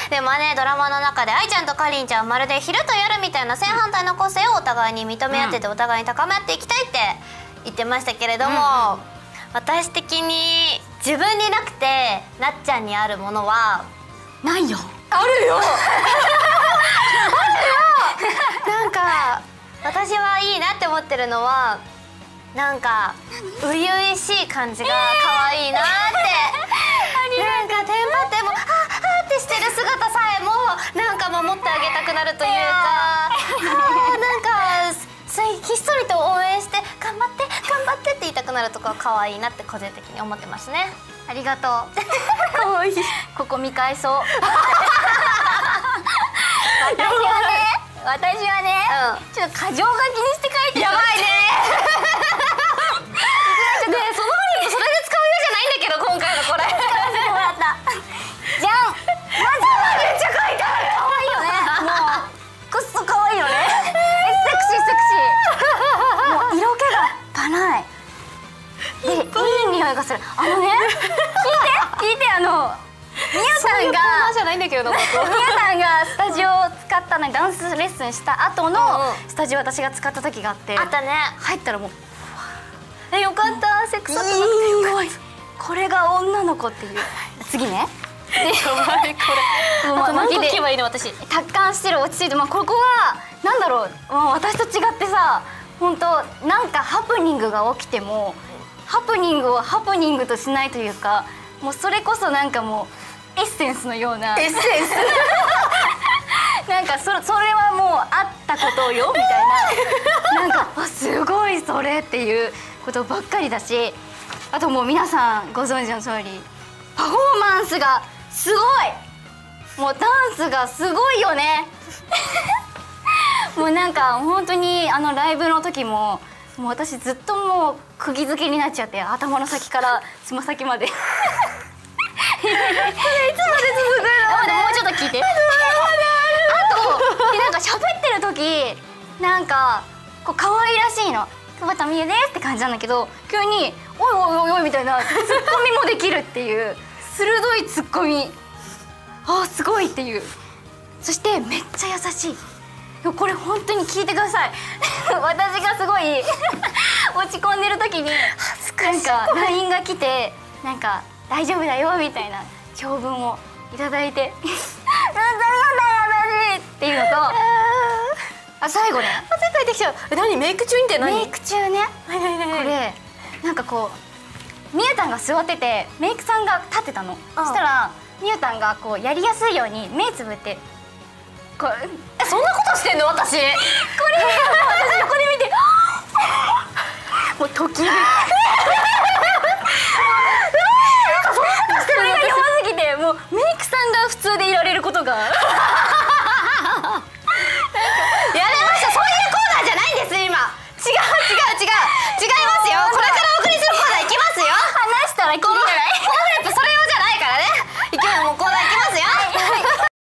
でもね、ドラマの中で愛ちゃんとかりんちゃんはまるで昼と夜みたいな正反対の個性をお互いに認め合ってて、お互いに高め合っていきたいって言ってましたけれども、私的に自分になくてなっちゃんにあるものはないよ。 あるよ。あるよ。なんか私はいいなって思ってるのは、なんか初々しい感じが可愛いなって。なんかテンパってもはってしてる姿さえもなんか守ってあげたくなるというか、なんかひっそりと応援して頑張って頑張ってって言いたくなるところ可愛いなって個人的に思ってますね。 ありがとう。可愛い。ここ見返そう。私はね、ちょっと過剰書きにして書いてる。やばいね。 で、その割にそれで使うようじゃないんだけど、今回のこれ。 使わせてもらった。じゃん。まずはめっちゃ書いてある。可愛いよね。もうくっそ可愛いよね。セクシーセクシー。もう色気がパない。で、いい匂いがする。聞いてみゆさんがじゃないんだけどな。 みゆさんがスタジオを使ったダンスレッスンした後のスタジオ私が使った時があって、 あったね。 入ったらもうよかった、セクサってなくてよかった。 これが女の子っていう。次ね。 で、これ何個聞けばいいの私。 達観してる、落ち着いて、ここはなんだろう、私と違ってさ、本当なんかハプニングが起きてもハプニングをハプニングとしないというか、もうそれこそなんかもうエッセンスのような。 エッセンス。 なんかそれはもうあったことよみたいな。なんかすごいそれっていうことばっかりだし、あともう皆さんご存知の通りパフォーマンスがすごい。もうダンスがすごいよね。もうなんか本当にライブの時もう私ずっともう釘付けになっちゃって、頭の先からつま先まで。これいつまで続くの？もうちょっと聞いて。あとなんか喋ってる時なんかこう可愛らしいの。久保田美優ですって感じなんだけど、急においおいおいみたいなツッコミもできるっていう鋭いツッコミ。あーすごいっていう。そしてめっちゃ優しい。これ本当に聞いてください。私がすごい落ち込んでる時になんか LINE が来て、なんか大丈夫だよみたいな長文をいただいて、なんだよ私っていうのと、最後ね、 汗かいてきちゃう。何、メイク中にって何？ メイク中ね。これなんかこうみゆたんが座っててメイクさんが立ってたの。そしたらみゆたんがこうやりやすいように目つぶってこれ、 そんなことしてんの私。これ私横で見てもう時それがやばすぎて、もうメイクさんが普通でいられることが